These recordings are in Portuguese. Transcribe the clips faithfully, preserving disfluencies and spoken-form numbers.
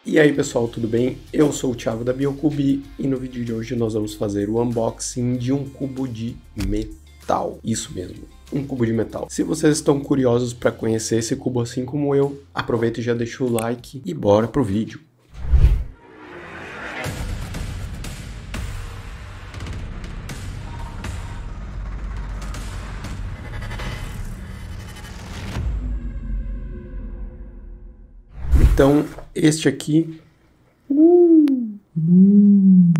E aí pessoal, tudo bem? Eu sou o Thiago da Biocube e no vídeo de hoje nós vamos fazer o unboxing de um cubo de metal. Isso mesmo, um cubo de metal. Se vocês estão curiosos para conhecer esse cubo assim como eu, aproveita e já deixa o like e bora pro vídeo. Então, este aqui... Uh, uh,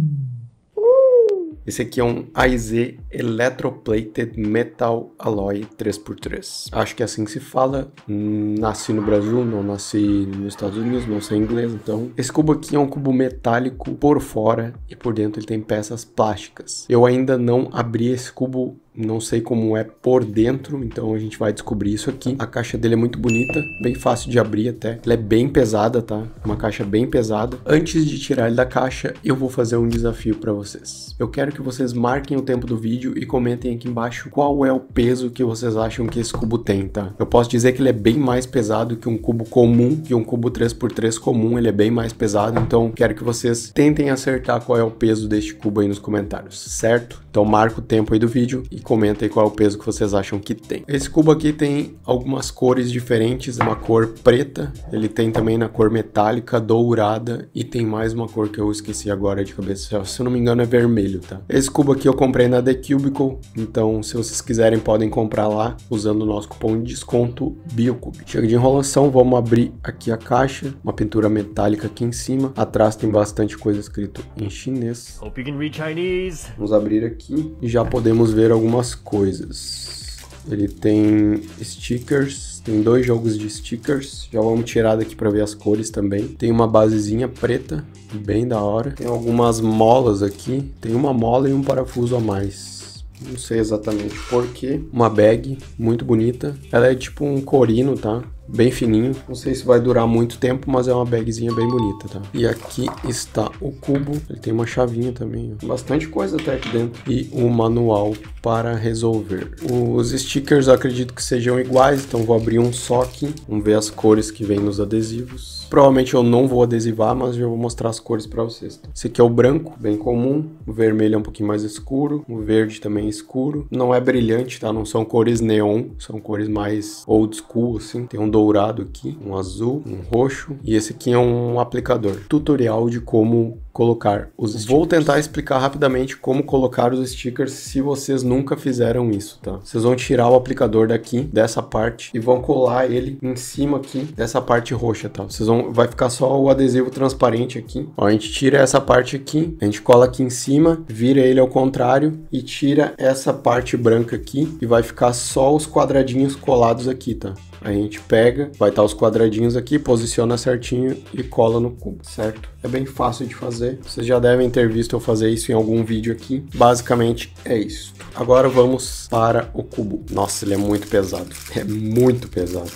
uh, esse aqui é um I Z Electroplated Metal Alloy três por três. Acho que é assim que se fala. Nasci no Brasil, não nasci nos Estados Unidos, não sei inglês, então... Esse cubo aqui é um cubo metálico por fora e por dentro ele tem peças plásticas. Eu ainda não abri esse cubo, não sei como é por dentro, então a gente vai descobrir isso aqui. A caixa dele é muito bonita, bem fácil de abrir até. Ela é bem pesada, tá? Uma caixa bem pesada. Antes de tirar ele da caixa, eu vou fazer um desafio para vocês. Eu quero que vocês marquem o tempo do vídeo e comentem aqui embaixo qual é o peso que vocês acham que esse cubo tem, tá? Eu posso dizer que ele é bem mais pesado que um cubo comum, que um cubo três por três comum, ele é bem mais pesado, então quero que vocês tentem acertar qual é o peso deste cubo aí nos comentários, certo? Então marca o tempo aí do vídeo e comenta aí qual é o peso que vocês acham que tem. Esse cubo aqui tem algumas cores diferentes, uma cor preta, ele tem também na cor metálica, dourada e tem mais uma cor que eu esqueci agora de cabeça, se eu não me engano é vermelho, tá? Esse cubo aqui eu comprei na The Cubicle, então se vocês quiserem podem comprar lá usando o nosso cupom de desconto Biocube. Chega de enrolação, vamos abrir aqui a caixa, uma pintura metálica aqui em cima, atrás tem bastante coisa escrito em chinês. Hope you can read Chinese. Vamos abrir aqui e já podemos ver algumas coisas. Ele tem stickers, tem dois jogos de stickers, já vamos tirar daqui para ver as cores também. Tem uma basezinha preta, bem da hora. Tem algumas molas aqui, tem uma mola e um parafuso a mais. Não sei exatamente porquê. Uma bag muito bonita. Ela é tipo um corino, tá? Bem fininho. Não sei se vai durar muito tempo, mas é uma bagzinha bem bonita, tá? E aqui está o cubo. Ele tem uma chavinha também, ó. Bastante coisa até aqui dentro. E o manual para resolver. Os stickers eu acredito que sejam iguais, então vou abrir um só aqui. Vamos ver as cores que vem nos adesivos. Provavelmente eu não vou adesivar, mas já vou mostrar as cores para vocês. Tá? Esse aqui é o branco, bem comum. O vermelho é um pouquinho mais escuro. O verde também é escuro. Não é brilhante, tá? Não são cores neon. São cores mais old school, assim. Tem um dourado aqui, um azul, um roxo. E esse aqui é um aplicador. Tutorial de como colocar os stickers. Vou tentar explicar rapidamente como colocar os stickers se vocês nunca fizeram isso, tá? Vocês vão tirar o aplicador daqui, dessa parte, e vão colar ele em cima aqui, dessa parte roxa, tá? Vocês vão, vai ficar só o adesivo transparente aqui. Ó, a gente tira essa parte aqui, a gente cola aqui em cima, vira ele ao contrário e tira essa parte branca aqui e vai ficar só os quadradinhos colados aqui, tá? A gente pega, vai estar os quadradinhos aqui, posiciona certinho e cola no cubo, certo? É bem fácil de fazer. Vocês já devem ter visto eu fazer isso em algum vídeo aqui. Basicamente é isso. Agora vamos para o cubo. Nossa, ele é muito pesado. É muito pesado.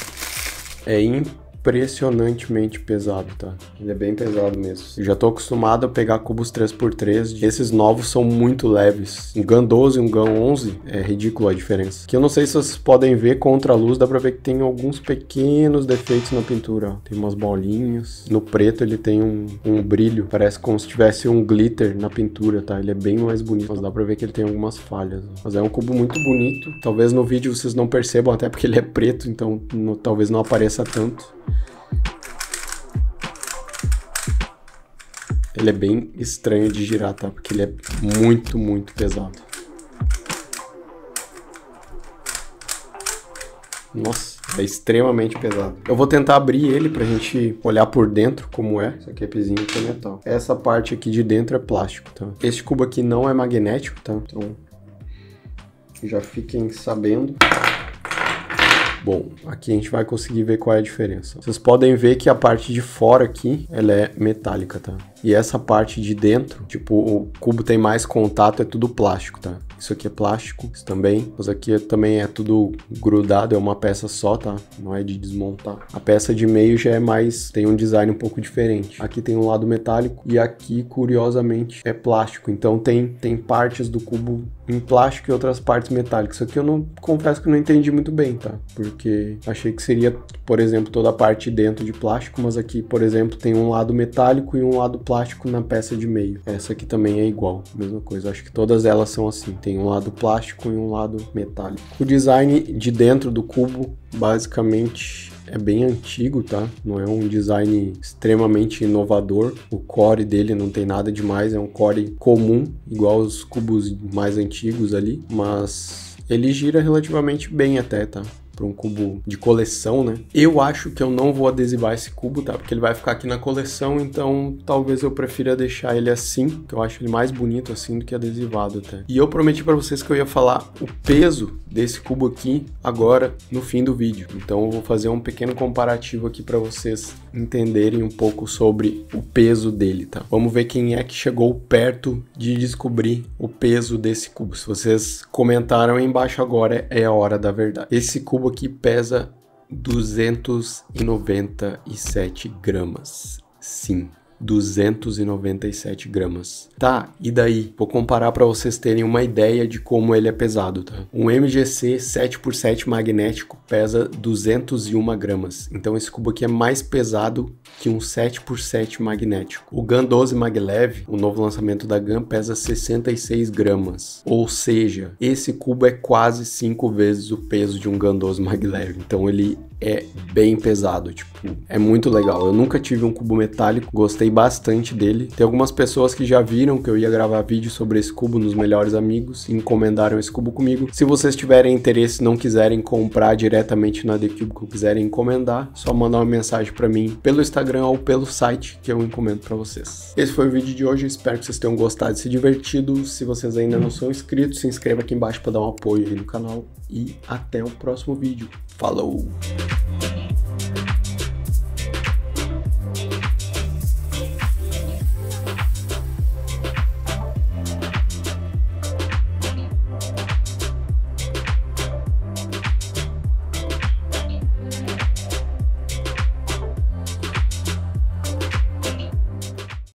É impressionantemente pesado, tá? Ele é bem pesado mesmo. Eu já tô acostumado a pegar cubos três por três. Esses novos são muito leves. Um GAN doze e um GAN onze é ridículo a diferença. Que eu não sei se vocês podem ver contra a luz, dá pra ver que tem alguns pequenos defeitos na pintura, ó. Tem umas bolinhas. No preto ele tem um, um brilho. Parece como se tivesse um glitter na pintura, tá? Ele é bem mais bonito, mas dá pra ver que ele tem algumas falhas, ó. Mas é um cubo muito bonito. Talvez no vídeo vocês não percebam, até porque ele é preto, então no, talvez não apareça tanto. Ele é bem estranho de girar, tá? Porque ele é muito, muito pesado. Nossa, é extremamente pesado. Eu vou tentar abrir ele pra gente olhar por dentro como é. Esse aqui é pizinho de metal. Essa parte aqui de dentro é plástico, tá? Este cubo aqui não é magnético, tá? Então, já fiquem sabendo. Bom, aqui a gente vai conseguir ver qual é a diferença. Vocês podem ver que a parte de fora aqui, ela é metálica, tá? E essa parte de dentro, tipo, o cubo tem mais contato, é tudo plástico, tá? Isso aqui é plástico, isso também. Isso aqui também é tudo grudado, é uma peça só, tá? Não é de desmontar. A peça de meio já é mais, tem um design um pouco diferente. Aqui tem um lado metálico e aqui, curiosamente, é plástico. Então tem, tem partes do cubo em plástico e outras partes metálicas. Isso aqui eu não, confesso que eu não entendi muito bem, tá? Porque achei que seria, por exemplo, toda a parte dentro de plástico, mas aqui, por exemplo, tem um lado metálico e um lado plástico na peça de meio. Essa aqui também é igual, mesma coisa. Acho que todas elas são assim. Tem um lado plástico e um lado metálico. O design de dentro do cubo, basicamente, é bem antigo, tá? Não é um design extremamente inovador. O core dele não tem nada demais, é um core comum, igual os cubos mais antigos ali, mas ele gira relativamente bem até, tá? Para um cubo de coleção, né? Eu acho que eu não vou adesivar esse cubo, tá? Porque ele vai ficar aqui na coleção, então talvez eu prefira deixar ele assim, que eu acho ele mais bonito assim do que adesivado até. E eu prometi para vocês que eu ia falar o peso desse cubo aqui agora no fim do vídeo. Então eu vou fazer um pequeno comparativo aqui para vocês entenderem um pouco sobre o peso dele, tá? Vamos ver quem é que chegou perto de descobrir o peso desse cubo. Se vocês comentaram aí embaixo agora, é a hora da verdade. Esse cubo aqui pesa duzentos e noventa e sete gramas. Sim, duzentos e noventa e sete gramas. Tá, e daí? Vou comparar para vocês terem uma ideia de como ele é pesado, tá? Um M G C sete por sete magnético pesa duzentos e uma gramas. Então esse cubo aqui é mais pesado que um sete por sete magnético. O GAN doze Maglev, o novo lançamento da GAN, pesa sessenta e seis gramas. Ou seja, esse cubo é quase cinco vezes o peso de um GAN doze Maglev. Então ele é bem pesado, tipo, é muito legal. Eu nunca tive um cubo metálico, gostei bastante dele. Tem algumas pessoas que já viram que eu ia gravar vídeo sobre esse cubo nos Melhores Amigos e encomendaram esse cubo comigo. Se vocês tiverem interesse e não quiserem comprar diretamente na The Cubicle, quiserem encomendar, só mandar uma mensagem para mim pelo Instagram ou pelo site que eu encomendo para vocês. Esse foi o vídeo de hoje, espero que vocês tenham gostado e se divertido. Se vocês ainda não são inscritos, se inscreva aqui embaixo para dar um apoio aí no canal e até o próximo vídeo. Falou!